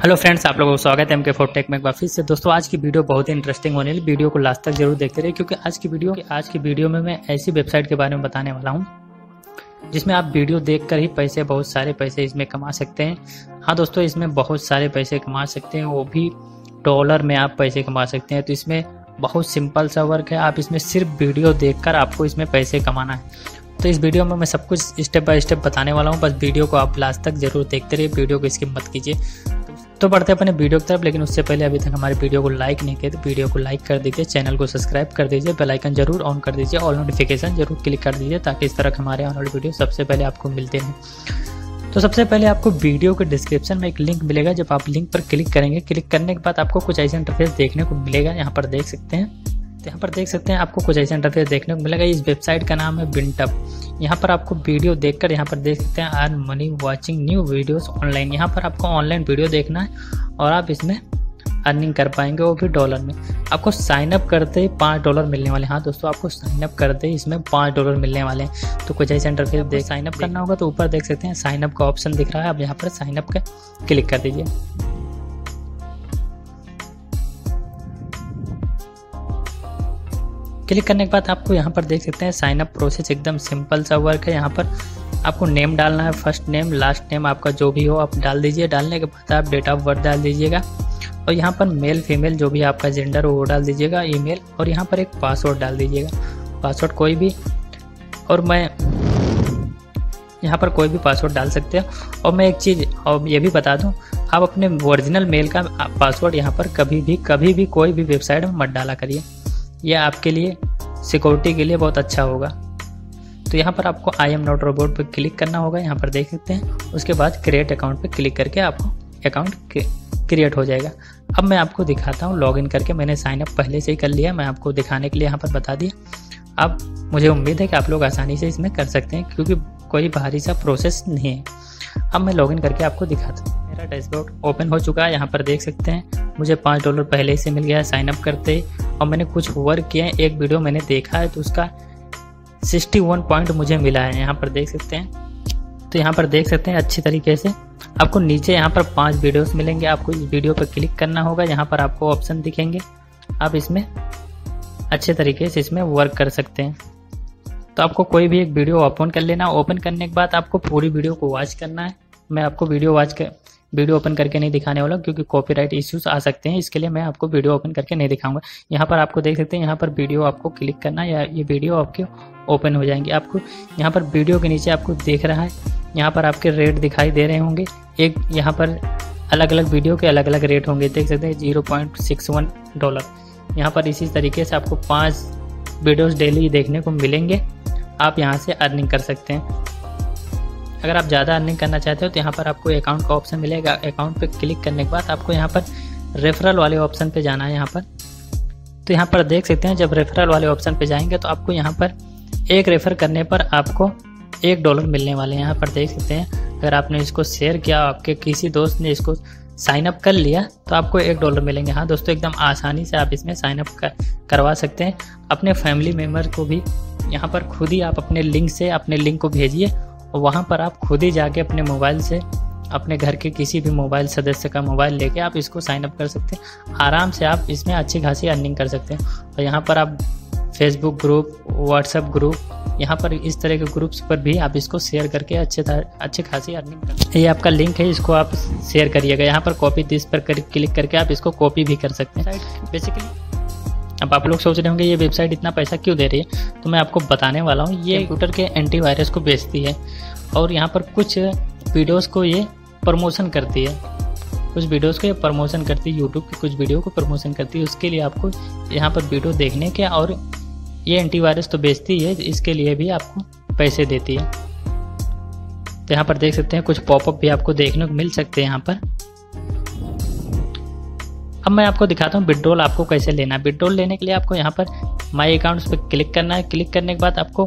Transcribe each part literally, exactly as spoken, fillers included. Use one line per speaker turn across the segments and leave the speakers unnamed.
Hello friends, आप लोगों को स्वागत है एम के फोर टेक में वापस से। दोस्तों आज की वीडियो बहुत ही इंटरेस्टिंग होने वाली, वीडियो को लास्ट तक जरूर देखते रहिए क्योंकि आज की वीडियो आज की वीडियो में मैं ऐसी वेबसाइट के बारे में बताने वाला हूं जिसमें आप वीडियो देखकर ही पैसे बहुत सारे पैसे इसमें कमा सकते हैं। हाँ दोस्तों, इसमें बहुत सारे पैसे कमा सकते हैं, वो भी डॉलर में आप पैसे कमा सकते हैं। तो इसमें बहुत सिंपल सा वर्क है, आप इसमें सिर्फ वीडियो देखकर आपको इसमें पैसे कमाना है। तो इस वीडियो में मैं सब कुछ स्टेप बाय स्टेप बताने वाला हूँ, बस वीडियो को आप लास्ट तक जरूर देखते रहिए, वीडियो को स्किप मत कीजिए। तो बढ़ते हैं अपने वीडियो की तरफ, लेकिन उससे पहले अभी तक हमारे वीडियो को लाइक नहीं किया तो वीडियो को लाइक कर दीजिए, चैनल को सब्सक्राइब कर दीजिए, बेल आइकन जरूर ऑन कर दीजिए, ऑल नोटिफिकेशन जरूर क्लिक कर दीजिए ताकि इस तरह हमारे आने वाले वीडियो सबसे पहले आपको मिलते हैं। तो सबसे पहले आपको वीडियो के डिस्क्रिप्शन में एक लिंक मिलेगा, जब आप लिंक पर क्लिक करेंगे, क्लिक करने के बाद आपको कुछ ऐसा इंटरफेस देखने को मिलेगा। यहाँ पर देख सकते हैं तो यहाँ पर देख सकते हैं आपको कुछ ऐसा इंटरफेस देखने को मिलेगा। इस वेबसाइट का नाम है विनटप। यहाँ पर आपको वीडियो देखकर यहाँ पर देख सकते हैं earn money watching new videos online. यहाँ पर आपको ऑनलाइन वीडियो देखना है और आप इसमें अर्निंग कर पाएंगे, वो भी डॉलर में। आपको साइन अप करते ही पाँच डॉलर मिलने वाले हैं। हाँ दोस्तों, आपको साइन अप करते ही इसमें पाँच डॉलर मिलने वाले हैं। तो कुछ ऐसा इंटरफेस देख साइन अप करना होगा तो ऊपर देख सकते हैं साइन अप का ऑप्शन दिख रहा है। आप यहाँ पर साइन अप का क्लिक कर दीजिए। क्लिक करने के बाद आपको यहाँ पर देख सकते हैं साइन अप प्रोसेस एकदम सिंपल सा वर्क है। यहाँ पर आपको नेम डालना है, फर्स्ट नेम लास्ट नेम आपका जो भी हो आप डाल दीजिए। डालने के बाद आप डेट ऑफ बर्थ डाल दीजिएगा और यहाँ पर मेल फीमेल जो भी आपका जेंडर हो वो डाल दीजिएगा, ईमेल, और यहाँ पर एक पासवर्ड डाल दीजिएगा, पासवर्ड कोई भी। और मैं यहाँ पर कोई भी पासवर्ड डाल सकते हो। और मैं एक चीज़ और ये भी बता दूँ, आप अपने ओरिजिनल मेल का पासवर्ड यहाँ पर कभी भी कभी भी कोई भी वेबसाइट में मत डाला करिए, यह आपके लिए सिक्योरिटी के लिए बहुत अच्छा होगा। तो यहाँ पर आपको आई एम नॉट रोबोट पर क्लिक करना होगा, यहाँ पर देख सकते हैं। उसके बाद क्रिएट अकाउंट पर क्लिक करके आपको अकाउंट क्रिएट हो जाएगा। अब मैं आपको दिखाता हूँ लॉगिन करके, मैंने साइन अप पहले से ही कर लिया, मैं आपको दिखाने के लिए यहाँ पर बता दिया। अब मुझे उम्मीद है कि आप लोग आसानी से इसमें कर सकते हैं क्योंकि कोई भारी सा प्रोसेस नहीं है। अब मैं लॉगिन करके आपको दिखाता हूँ। मेरा डैशबोर्ड ओपन हो चुका है, यहाँ पर देख सकते हैं मुझे पाँच डॉलर पहले से मिल गया है साइन अप करते ही। और मैंने कुछ वर्क किया है, एक वीडियो मैंने देखा है तो उसका इकसठ पॉइंट मुझे मिला है, यहाँ पर देख सकते हैं। तो यहाँ पर देख सकते हैं अच्छी तरीके से आपको नीचे यहाँ पर पांच वीडियोस मिलेंगे। आपको इस वीडियो पर क्लिक करना होगा, यहाँ पर आपको ऑप्शन दिखेंगे, आप इसमें अच्छे तरीके से इसमें वर्क कर सकते हैं। तो आपको कोई भी एक वीडियो ओपन कर लेना, ओपन करने के बाद आपको पूरी वीडियो को वॉच करना है। मैं आपको वीडियो वॉच कर वीडियो ओपन करके नहीं दिखाने वाला क्योंकि कॉपीराइट इश्यूज आ सकते हैं, इसके लिए मैं आपको वीडियो ओपन करके नहीं दिखाऊंगा। यहाँ पर आपको देख सकते हैं, यहाँ पर वीडियो आपको क्लिक करना है या ये वीडियो आपके ओपन हो जाएंगे। आपको यहाँ पर वीडियो के नीचे आपको देख रहा है, यहाँ पर आपके रेट दिखाई दे रहे होंगे। एक यहाँ पर अलग अलग वीडियो के अलग अलग रेट होंगे, देख सकते हैं zero point six one dollar. यहाँ पर इसी तरीके से आपको पाँच वीडियोज़ डेली देखने को मिलेंगे, आप यहाँ से अर्निंग कर सकते हैं। अगर आप ज़्यादा अर्निंग करना चाहते हो तो यहाँ पर आपको अकाउंट का ऑप्शन मिलेगा। अकाउंट पे क्लिक करने के बाद आपको यहाँ पर रेफरल वाले ऑप्शन पे जाना है। यहाँ पर तो यहाँ पर देख सकते हैं, जब रेफरल वाले ऑप्शन पे जाएंगे तो आपको यहाँ पर एक रेफर करने पर आपको एक डॉलर मिलने वाले हैं। यहाँ पर देख सकते हैं, अगर आपने इसको शेयर किया, आपके किसी दोस्त ने इसको साइन अप कर लिया तो आपको एक डॉलर मिलेंगे। हाँ दोस्तों, एकदम आसानी से आप इसमें साइन अप कर, करवा सकते हैं। अपने फैमिली मेम्बर को भी यहाँ पर खुद ही आप अपने लिंक से अपने लिंक को भेजिए और वहाँ पर आप खुद ही जाके अपने मोबाइल से अपने घर के किसी भी मोबाइल सदस्य का मोबाइल लेके आप इसको साइन अप कर सकते हैं। आराम से आप इसमें अच्छी खासी अर्निंग कर सकते हैं। और यहाँ पर आप फेसबुक ग्रुप, व्हाट्सएप ग्रुप, यहाँ पर इस तरह के ग्रुप्स पर भी आप इसको शेयर करके अच्छे अच्छे खासी अर्निंग कर सकते हैं। ये आपका लिंक है, इसको आप शेयर करिएगा। यहाँ पर कॉपी दिस पर क्लिक करके आप इसको कॉपी भी कर सकते हैं। बेसिकली अब आप लोग सोच रहे होंगे ये वेबसाइट इतना पैसा क्यों दे रही है, तो मैं आपको बताने वाला हूँ। ये कंप्यूटर के एंटीवायरस को बेचती है और यहाँ पर कुछ वीडियोस को ये प्रमोशन करती है, कुछ वीडियोस को ये प्रमोशन करती है, यूट्यूब की कुछ वीडियो को प्रमोशन करती है। उसके लिए आपको यहाँ पर वीडियो देखने के, और ये एंटीवायरस तो बेचती है, इसके लिए भी आपको पैसे देती है। तो यहाँ पर देख सकते हैं कुछ पॉपअप भी आपको देखने को मिल सकते हैं यहाँ पर। अब मैं आपको दिखाता हूँ विड्रॉल आपको कैसे लेना है। विड्रॉल लेने के लिए आपको यहाँ पर माई अकाउंट्स पे क्लिक करना है। क्लिक करने के बाद आपको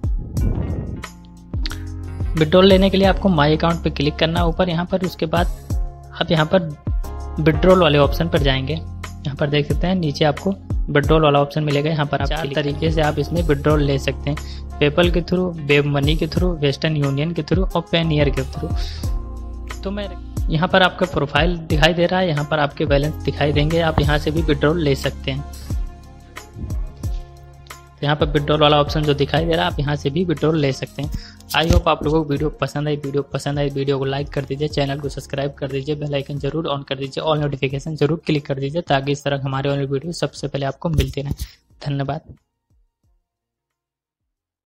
विड्रॉल लेने के लिए आपको माई अकाउंट पे क्लिक करना है ऊपर यहाँ पर। उसके बाद आप यहाँ पर विड्रॉल वाले ऑप्शन पर जाएंगे। यहाँ पर देख सकते हैं नीचे आपको विड्रॉल वाला ऑप्शन मिलेगा। यहाँ पर आप चार तरीके से आप इसमें विड्रॉल ले सकते हैं, पेपल के थ्रू, वेब मनी के थ्रू, वेस्टर्न यूनियन के थ्रू और पेनियर के थ्रू। तो मैं यहाँ पर आपका प्रोफाइल दिखाई दे रहा है, यहाँ पर आपके बैलेंस दिखाई देंगे, आप यहाँ से भी विड्रॉल ले सकते हैं। तो यहाँ पर विड्रॉल वाला ऑप्शन जो दिखाई दे रहा है, आप यहाँ से भी विड्रॉल ले सकते हैं। आई होप आप लोगों को वीडियो पसंद आई। वीडियो पसंद आई वीडियो को लाइक कर दीजिए, चैनल को सब्सक्राइब कर दीजिए, बेल आइकन जरूर ऑन कर दीजिए, ऑल नोटिफिकेशन जरूर क्लिक कर दीजिए ताकि इस तरह हमारे वाले वीडियो सबसे पहले आपको मिलते रहें। धन्यवाद।